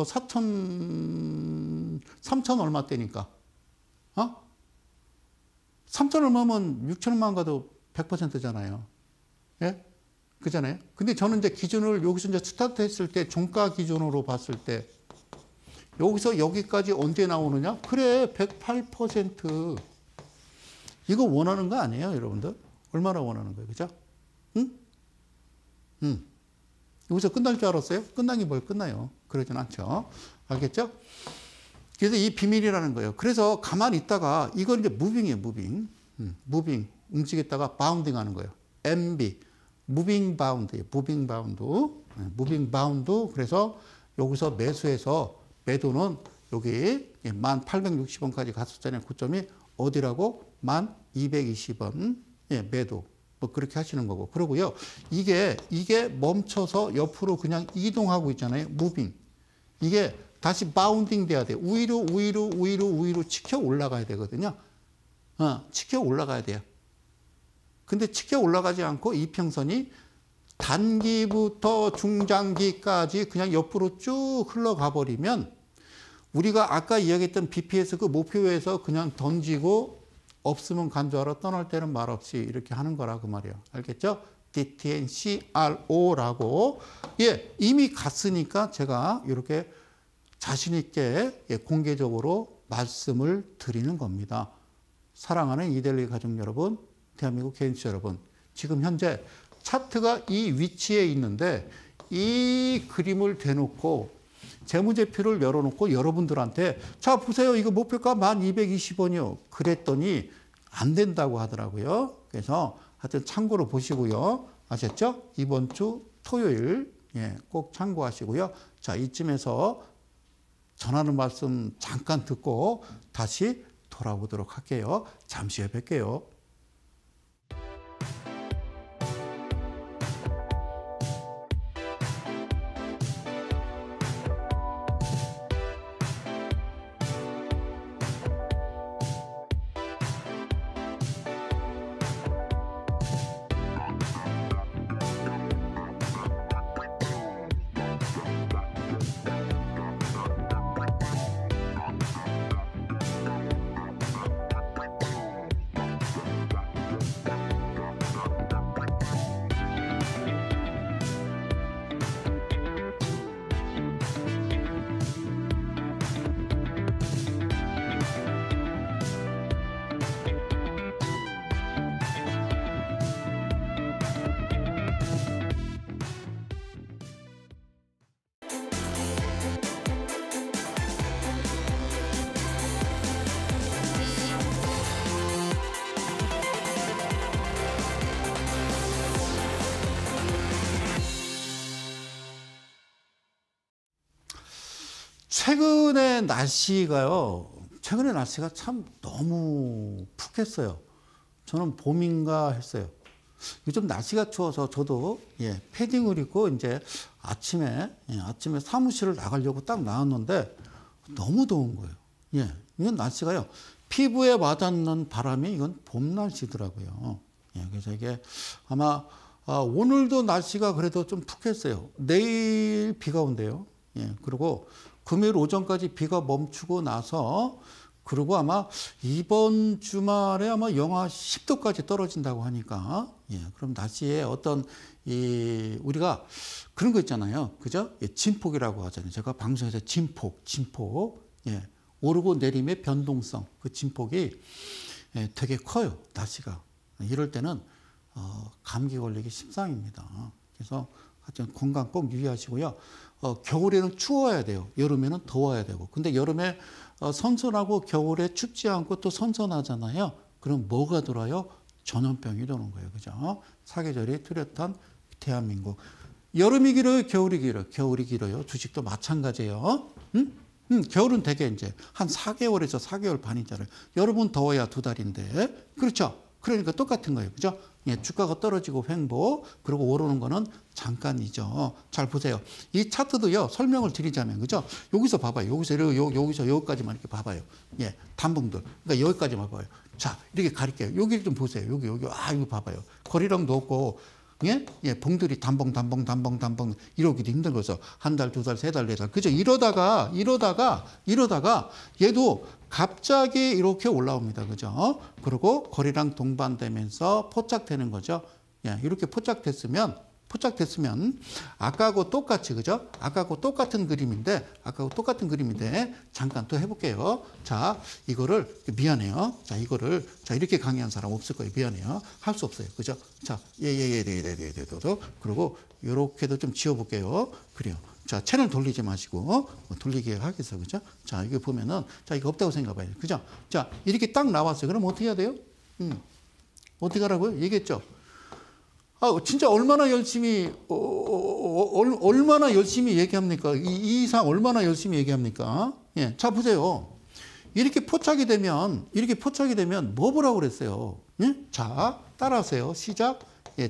3천 얼마대니까, 3천 얼마면 6천만 가도 100%잖아요. 예? 그잖아요. 근데 저는 이제 기준을 여기서 이제 스타트 했을 때 종가 기준으로 봤을 때 여기서 여기까지 언제 나오느냐? 그래, 108%. 이거 원하는 거 아니에요, 여러분들? 얼마나 원하는 거예요, 그죠? 여기서 끝날 줄 알았어요? 끝나긴 뭘 끝나요. 그러진 않죠. 알겠죠? 그래서 이 비밀이라는 거예요. 그래서 가만히 있다가 이건 이제 무빙이에요, 무빙. 무빙. 움직였다가 바운딩 하는 거예요. MB. 무빙 바운드예요. 무빙 바운드. 무빙 바운드. 그래서 여기서 매수해서 매도는 여기 1860원까지 갔었잖아요. 고점이 어디라고? 1220원. 예, 매도. 뭐 그렇게 하시는 거고. 그러고요. 이게 멈춰서 옆으로 그냥 이동하고 있잖아요. 무빙. 이게 다시 바운딩 돼야 돼요. 위로 치켜 올라가야 되거든요. 치켜 올라가야 돼요. 근데 치켜 올라가지 않고 이평선이 단기부터 중장기까지 그냥 옆으로 쭉 흘러가 버리면 우리가 아까 이야기했던 BPS 그 목표에서 그냥 던지고 없으면 간 줄 알아 떠날 때는 말없이 이렇게 하는 거라 그 말이에요. 알겠죠? DTNCRO라고. 예, 이미 갔으니까 제가 이렇게 자신 있게 공개적으로 말씀을 드리는 겁니다. 사랑하는 이데일리 가족 여러분, 대한민국 개인투자 여러분, 지금 현재 차트가 이 위치에 있는데 이 그림을 대놓고 재무제표를 열어놓고 여러분들한테 자 보세요, 이거 목표가 1220원이요. 그랬더니 안 된다고 하더라고요. 그래서 하여튼 참고로 보시고요. 아셨죠? 이번 주 토요일 꼭 참고하시고요. 자, 이쯤에서 전하는 말씀 잠깐 듣고 다시 돌아오도록 할게요. 잠시 후에 뵐게요. 최근에 날씨가 참 너무 푹했어요. 저는 봄인가 했어요. 요즘 날씨가 추워서 저도 패딩을 입고 이제 아침에 사무실을 나가려고 딱 나왔는데 너무 더운 거예요. 이건 날씨가요. 피부에 와닿는 바람이 이건 봄 날씨더라고요. 그래서 이게 아마 오늘도 날씨가 그래도 좀 푹했어요. 내일 비가 온대요. 그리고 금요일 오전까지 비가 멈추고 나서 그리고 아마 이번 주말에 아마 영하 10도까지 떨어진다고 하니까 그럼 날씨에 어떤 우리가 그런 거 있잖아요. 그죠? 진폭이라고 하잖아요. 제가 방송에서 진폭 오르고 내림의 변동성 그 진폭이 되게 커요. 날씨가. 이럴 때는 감기 걸리기 십상입니다. 그래서 하여튼 건강 꼭 유의하시고요. 겨울에는 추워야 돼요. 여름에는 더워야 되고. 근데 여름에 선선하고 겨울에 춥지 않고 또 선선하잖아요. 그럼 뭐가 들어요? 전염병이 도는 거예요. 그죠? 사계절이 뚜렷한 대한민국. 여름이 길어요? 겨울이 길어요? 겨울이 길어요. 주식도 마찬가지예요. 겨울은 되게 이제 한 4개월에서 4개월 반이잖아요. 여름은 더워야 2달인데. 그렇죠? 그러니까 똑같은 거예요. 그죠? 예, 주가가 떨어지고 횡보, 그리고 오르는 거는 잠깐이죠. 잘 보세요. 이 차트도요, 설명을 드리자면, 그죠? 여기서 봐봐요. 여기서 여기까지만 이렇게 봐봐요. 예, 단봉들. 그러니까 여기까지만 봐요. 자, 이렇게 가릴게요. 여기 좀 보세요. 여기. 이거 봐봐요. 거리랑도 없고, 예? 봉들이 단봉, 이러기도 힘든 거죠. 한 달, 두 달, 세 달, 네 달. 그죠? 이러다가, 얘도 갑자기 이렇게 올라옵니다. 그죠? 그리고 거리랑 동반되면서 포착되는 거죠. 예, 이렇게 포착됐으면, 아까하고 똑같이, 그죠? 아까하고 똑같은 그림인데, 잠깐 또 해볼게요. 자, 이거를, 미안해요. 자, 이렇게 강의한 사람 없을 거예요. 미안해요. 할 수 없어요. 그죠? 자, 네. 그리고, 요렇게도 좀 지워볼게요. 그래요. 자, 채널 돌리지 마시고, 돌리게 하겠어. 그죠? 자, 이거 보면은, 자, 이거 없다고 생각해봐요. 그죠? 자, 이렇게 딱 나왔어요. 그럼 어떻게 해야 돼요? 어떻게 하라고요? 얘기했죠? 진짜 얼마나 열심히 얘기합니까? 이 이상 얼마나 열심히 얘기합니까? 예, 자, 보세요. 이렇게 포착이 되면 뭐 보라고 그랬어요? 예? 자, 따라하세요. 시작. 예,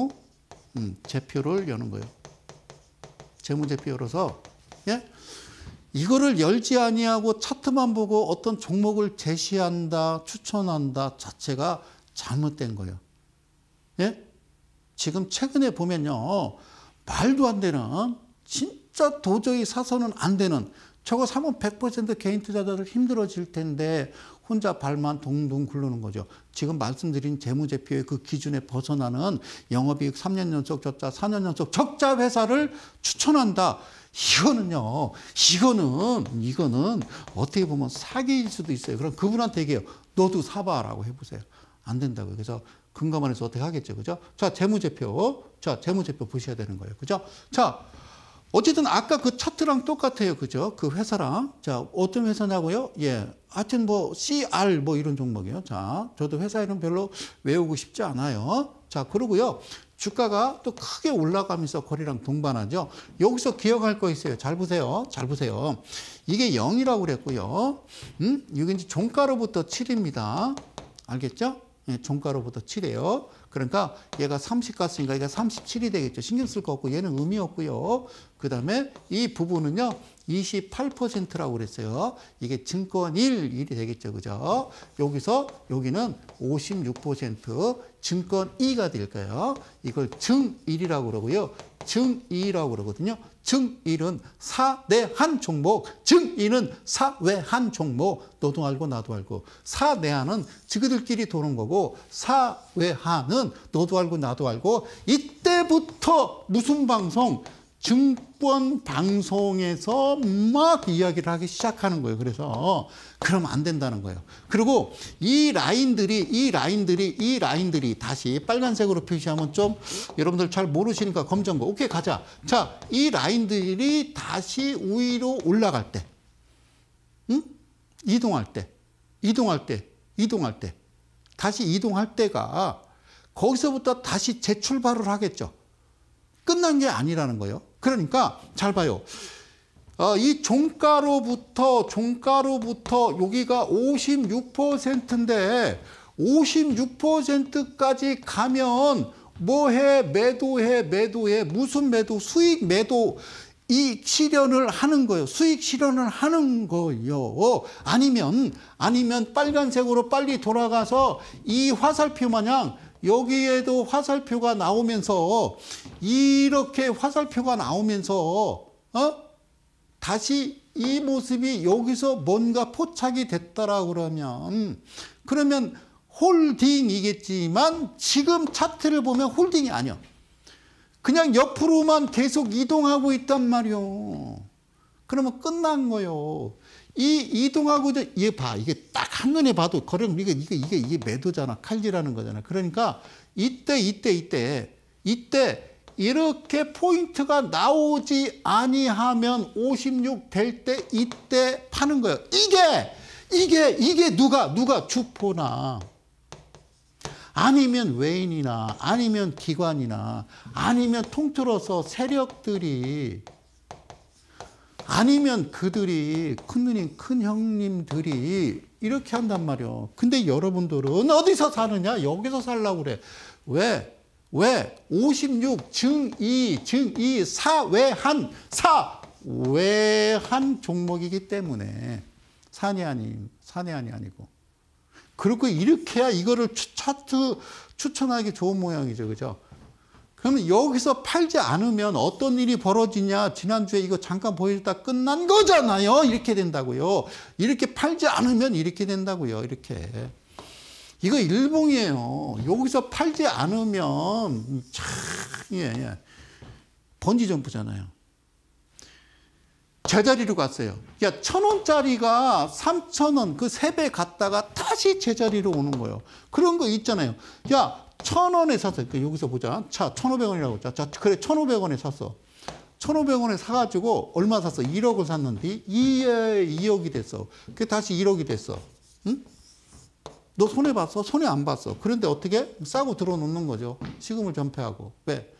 재무제표를 여는 거예요. 재무제표 열어서, 예? 이거를 열지 아니하고 차트만 보고 어떤 종목을 제시한다, 추천한다 자체가 잘못된 거예요. 예? 지금 최근에 보면요, 말도 안 되는, 진짜 도저히 사서는 안 되는, 저거 사면 100% 개인 투자자들 힘들어질 텐데 혼자 발만 동동 굴르는 거죠. 지금 말씀드린 재무제표의 그 기준에 벗어나는 영업이익 3년 연속 적자, 4년 연속 적자 회사를 추천한다. 이거는 어떻게 보면 사기일 수도 있어요. 그럼 그분한테 얘기해요. 너도 사봐라고 해보세요. 안 된다고요. 그래서 금감원 에서 어떻게 하겠죠. 그죠? 자, 재무제표 보셔야 되는 거예요. 그죠? 자, 어쨌든 아까 그 차트랑 똑같아요. 그죠? 그 회사랑. 자, 어떤 회사냐고요? 예. 하여튼 CR 이런 종목이에요. 자, 저도 회사 이름 별로 외우고 싶지 않아요. 자, 그러고요. 주가가 또 크게 올라가면서 거리랑 동반하죠. 여기서 기억할 거 있어요. 잘 보세요. 이게 0이라고 그랬고요. 이게 이제 종가로부터 7입니다. 알겠죠? 예, 종가로부터 7이에요. 그러니까 얘가 30 갔으니까 얘가 37이 되겠죠. 신경 쓸 거 없고 얘는 의미 없고요. 그 다음에 이 부분은요. 28%라고 그랬어요. 이게 증권 1이 되겠죠. 그죠? 여기는 56% 증권 2가 될 거예요. 이걸 증1이라고 그러고요. 증2라고 그러거든요. 증1은 사내한 종목, 증2는 사외한 종목. 너도 알고 나도 알고. 사내한은 지그들끼리 도는 거고 사외한은 너도 알고 나도 알고. 이때부터 무슨 방송? 증권 방송에서 막 이야기를 하기 시작하는 거예요. 그래서 그러면 안 된다는 거예요. 그리고 이 라인들이 다시 빨간색으로 표시하면 좀 여러분들 잘 모르시니까 검정고. 오케이, 가자. 자, 이 라인들이 다시 위로 올라갈 때, 이동할 때, 다시 이동할 때가 거기서부터 다시 재출발을 하겠죠. 끝난 게 아니라는 거예요. 그러니까 잘 봐요. 이 종가로부터 여기가 56%인데 56%까지 가면 뭐해? 매도해. 무슨 매도? 수익 매도. 이 실현을 하는 거예요. 수익 실현을 하는 거예요. 아니면 빨간색으로 빨리 돌아가서 이 화살표 마냥 여기에도 화살표가 나오면서 이렇게 화살표가 나오면서 다시 이 모습이 여기서 뭔가 포착이 됐다라고 그러면 홀딩이겠지만 지금 차트를 보면 홀딩이 아니야. 그냥 옆으로만 계속 이동하고 있단 말이요. 그러면 끝난 거예요. 이 이동하고 얘 봐. 이게 딱 한눈에 봐도 거래는 이게 매도잖아. 칼질하는 거잖아. 그러니까 이때 이렇게 포인트가 나오지 아니하면 56 될 때 이때 파는 거예요. 이게 누가 주포나 아니면 외인이나 아니면 기관이나 아니면 통틀어서 세력들이 아니면 그들이 큰 누님, 큰 형님들이 이렇게 한단 말이요. 근데 여러분들은 어디서 사느냐? 여기서 살라고 그래. 왜? 56 증2 사외한 종목이기 때문에 산해안이 아니고. 그리고 이렇게 해야 이거를 차트 추천하기 좋은 모양이죠. 그죠? 그러면 여기서 팔지 않으면 어떤 일이 벌어지냐? 지난주에 이거 잠깐 보여줬다 끝난 거잖아요. 이렇게 된다고요. 이렇게 팔지 않으면 이렇게 된다고요. 이렇게. 이거 일봉이에요. 여기서 팔지 않으면 번지 점프잖아요. 제자리로 갔어요. 야, 1,000원짜리가 3,000원 그 3배 갔다가 다시 제자리로 오는 거예요. 그런 거 있잖아요. 야, 1,000원에 샀어요. 여기서 보자. 자, 1,500원이라고. 자, 그래, 1,500원에 샀어. 1,500원에 사가지고 얼마 샀어? 1억을 샀는데 2억이 됐어. 그게 다시 1억이 됐어. 응? 너 손해봤어? 손해 안 봤어. 그런데 어떻게? 싸고 들어놓는 거죠. 시금을 전폐하고. 왜?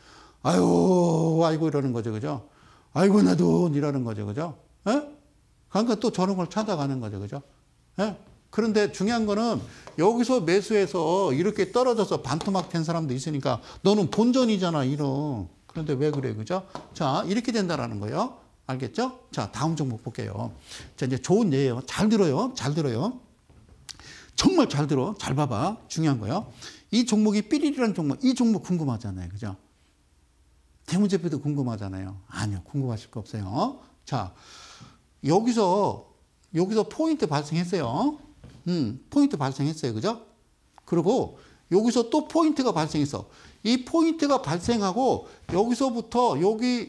아이고 이러는 거죠. 그죠? 아이고 내 돈 이러는 거죠. 그죠? 에? 그러니까 또 저런 걸 찾아가는 거죠. 그죠? 에? 그런데 중요한 거는 여기서 매수해서 이렇게 떨어져서 반토막 된 사람도 있으니까 너는 본전이잖아. 이런. 그런데 왜 그래? 그죠? 자, 이렇게 된다라는 거예요. 알겠죠? 자, 다음 종목 볼게요. 자, 이제 좋은 예예요. 잘 들어요. 잘 들어요. 정말 잘 들어. 잘 봐봐. 중요한 거예요. 이 종목이 삐리리라는 종목. 이 종목 궁금하잖아요. 그죠? 대문제표도 궁금하잖아요. 아니요. 궁금하실 거 없어요. 자, 여기서 포인트 발생했어요. 포인트 발생했어요. 그죠? 그리고 여기서 또 포인트가 발생했어. 이 포인트가 발생하고 여기서부터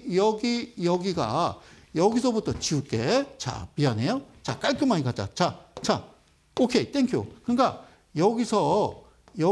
여기가 여기서부터 지울게. 자, 미안해요. 자, 깔끔하게 가자. 자, 오케이, 땡큐. 그러니까 여기서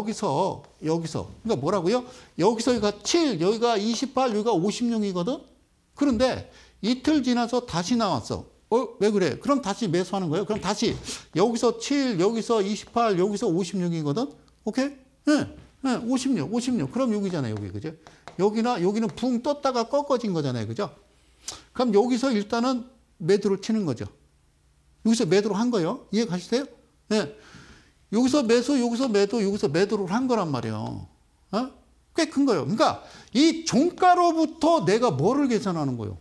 그러니까 뭐라고요? 여기서 여기가 7, 여기가 28, 여기가 56이거든. 그런데 이틀 지나서 다시 나왔어. 왜 그래? 그럼 다시 매수하는 거예요. 그럼 다시 여기서 7, 여기서 28, 여기서 56이거든. 오케이? 네, 56. 그럼 여기잖아요, 여기. 그죠? 여기는 붕 떴다가 꺾어진 거잖아요. 그죠? 그럼 여기서 일단은 매도를 치는 거죠. 여기서 매도를 한 거예요. 이해 가시세요? 네. 여기서 매수, 여기서 매도, 여기서 매도를 한 거란 말이에요. 꽤 큰 거예요. 그러니까 이 종가로부터 내가 뭐를 계산하는 거예요?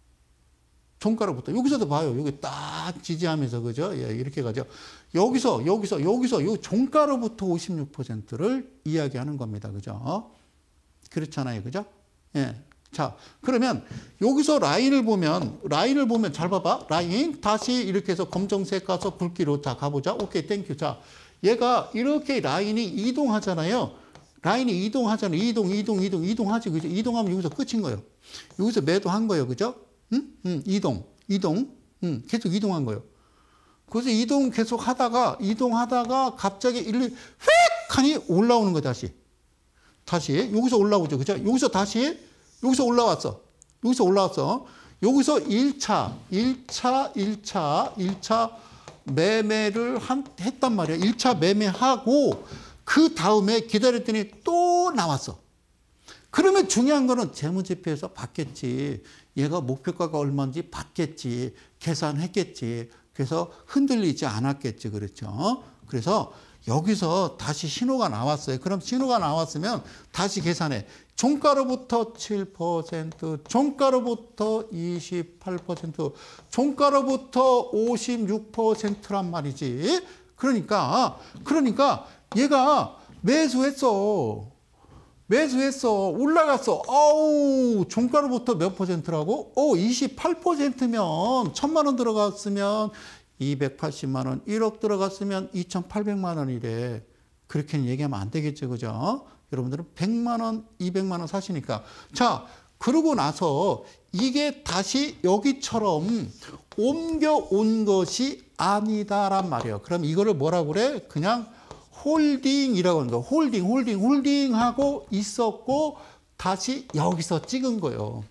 종가로부터. 여기서도 봐요. 여기 딱 지지하면서, 그죠? 예, 이렇게 가죠. 여기서, 요 종가로부터 56%를 이야기하는 겁니다. 그죠? 그렇잖아요. 그죠? 예. 자, 그러면 여기서 라인을 보면 잘 봐봐. 라인. 다시 이렇게 해서 검정색 가서 굵기로 자, 가보자. 오케이, 땡큐. 자, 얘가 이렇게 라인이 이동하잖아요. 이동하지. 그죠? 이동하면 여기서 끝인 거예요. 여기서 매도한 거예요. 그죠? 이동. 계속 이동한 거예요. 그래서 이동 계속 이동하다가 갑자기 휙 하니 올라오는 거예요. 다시. 여기서 올라오죠. 그죠? 여기서 올라왔어. 여기서 1차 매매를 했단 말이야. 1차 매매하고 그 다음에 기다렸더니 또 나왔어. 그러면 중요한 거는 재무제표에서 봤겠지. 얘가 목표가가 얼마인지 봤겠지. 계산했겠지. 그래서 흔들리지 않았겠지. 그렇죠? 그래서 여기서 다시 신호가 나왔어요. 그럼 신호가 나왔으면 다시 계산해. 종가로부터 7%, 종가로부터 28%, 종가로부터 56%란 말이지. 그러니까 얘가 매수했어. 올라갔어. 종가로부터 몇 %라고? 28%면 1,000만 원 들어갔으면 280만 원, 1억 들어갔으면 2,800만 원이래. 그렇게는 얘기하면 안 되겠죠. 그죠? 여러분들은 100만 원, 200만 원 사시니까. 자, 그러고 나서 이게 다시 여기처럼 옮겨온 것이 아니다란 말이에요. 그럼 이거를 뭐라고 그래? 그냥 홀딩이라고 하는 거예요. 홀딩하고 있었고 다시 여기서 찍은 거예요.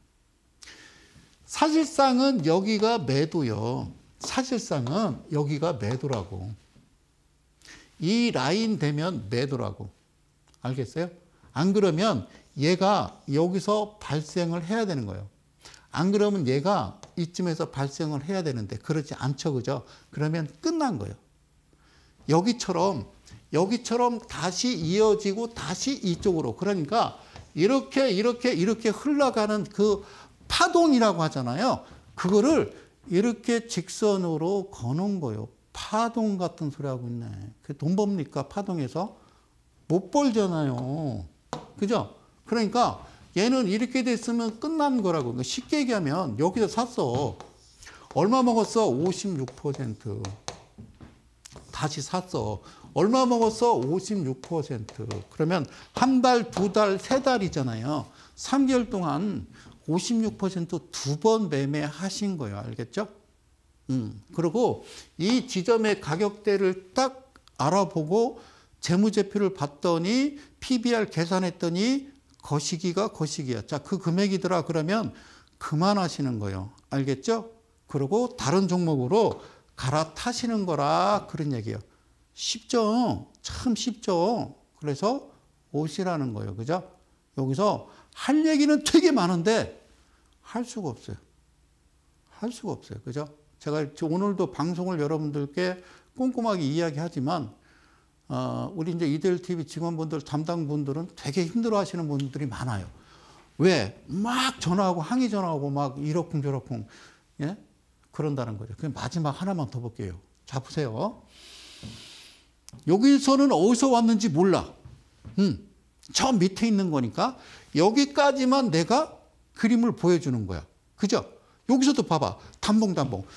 사실상은 여기가 매도요. 사실상은 여기가 매도라고. 이 라인 되면 매도라고. 알겠어요? 안 그러면 얘가 여기서 발생을 해야 되는 거예요. 안 그러면 얘가 이쯤에서 발생을 해야 되는데 그렇지 않죠. 그죠? 그러면 끝난 거예요. 여기처럼 다시 이어지고 다시 이쪽으로. 그러니까 이렇게 흘러가는 그 파동이라고 하잖아요. 그거를 이렇게 직선으로 거는 거예요. 파동 같은 소리 하고 있네. 그 돈 법니까? 파동에서? 못 벌잖아요. 그죠? 그러니까 얘는 이렇게 됐으면 끝난 거라고. 그러니까 쉽게 얘기하면 여기서 샀어. 얼마 먹었어? 56%. 다시 샀어. 얼마 먹었어? 56%. 그러면 한 달, 두 달, 세 달이잖아요. 3개월 동안 56% 두 번 매매하신 거예요. 알겠죠? 그리고 이 지점의 가격대를 딱 알아보고 재무제표를 봤더니 PBR 계산했더니 거시기가 거시기야. 자, 그 금액이더라 그러면 그만하시는 거예요. 알겠죠? 그리고 다른 종목으로 갈아타시는 거라 그런 얘기예요. 쉽죠? 참 쉽죠? 그래서 오시라는 거예요. 그죠? 여기서 할 얘기는 되게 많은데 할 수가 없어요. 할 수가 없어요. 그죠? 제가 오늘도 방송을 여러분들께 꼼꼼하게 이야기하지만 우리 이제 이데일 TV 직원분들, 담당분들은 되게 힘들어 하시는 분들이 많아요. 왜? 막 전화하고, 항의 전화하고, 막 이러쿵 저러쿵. 예? 그런다는 거죠. 그럼 마지막 하나만 더 볼게요. 자, 보세요. 여기서는 어디서 왔는지 몰라. 저 밑에 있는 거니까 여기까지만 내가 그림을 보여주는 거야. 그죠? 여기서도 봐봐. 담봉.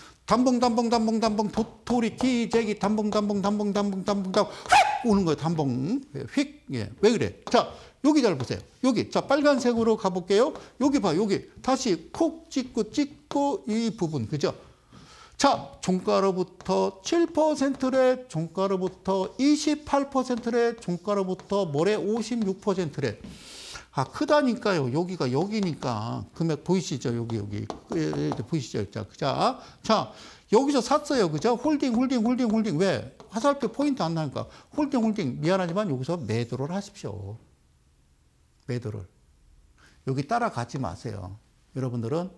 도토리, 기재기, 담봉, 휙! 오는 거예요. 담봉. 휙. 예. 왜 그래? 자, 여기 잘 보세요. 여기. 자, 빨간색으로 가볼게요. 여기 봐. 여기. 다시 콕 찍고 이 부분. 그죠? 자, 종가로부터 7%래, 종가로부터 28%래, 종가로부터 뭐래 56%래. 아, 크다니까요. 여기가 여기니까. 금액 보이시죠? 여기. 보이시죠? 자, 여기서 샀어요. 그죠? 홀딩. 왜? 화살표 포인트 안 나니까. 홀딩. 미안하지만 여기서 매도를 하십시오. 매도를. 여기 따라가지 마세요. 여러분들은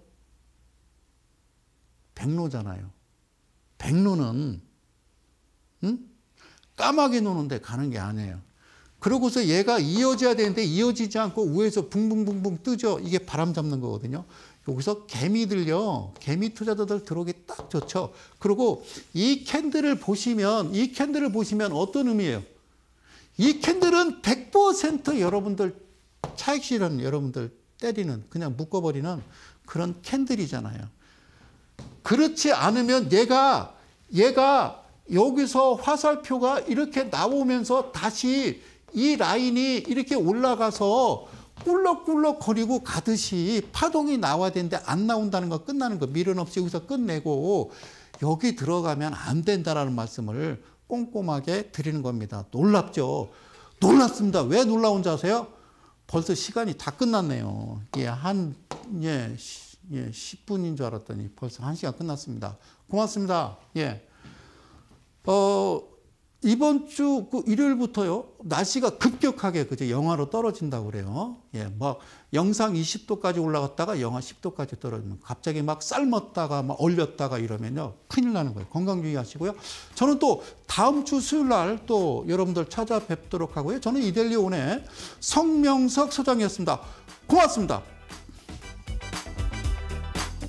백로잖아요. 백로는 까마귀 노는데 가는 게 아니에요. 그러고서 얘가 이어져야 되는데 이어지지 않고 위에서 붕붕붕붕 뜨죠. 이게 바람 잡는 거거든요. 여기서 개미 투자자들 들어오기 딱 좋죠. 그리고 이 캔들을 보시면 어떤 의미예요? 이 캔들은 100% 여러분들 차익 실현 여러분들 때리는 그냥 묶어버리는 그런 캔들이잖아요. 그렇지 않으면 얘가 여기서 화살표가 이렇게 나오면서 다시 이 라인이 이렇게 올라가서 꿀럭꿀럭거리고 가듯이 파동이 나와야 되는데 안 나온다는 거 끝나는 거. 미련 없이 여기서 끝내고 여기 들어가면 안 된다라는 말씀을 꼼꼼하게 드리는 겁니다. 놀랍죠? 놀랍습니다. 왜 놀라운지 아세요? 벌써 시간이 다 끝났네요. 이게 10분인 줄 알았더니 벌써 1시간 끝났습니다. 고맙습니다. 예. 이번 주 일요일부터요, 날씨가 급격하게 영하로 떨어진다고 그래요. 예, 막 영상 20도까지 올라갔다가 영하 10도까지 떨어지면 갑자기 막 삶았다가 막 얼렸다가 이러면요, 큰일 나는 거예요. 건강 주의하시고요. 저는 또 다음 주 수요일 날 또 여러분들 찾아뵙도록 하고요. 저는 이데일리온의 성명석 소장이었습니다. 고맙습니다.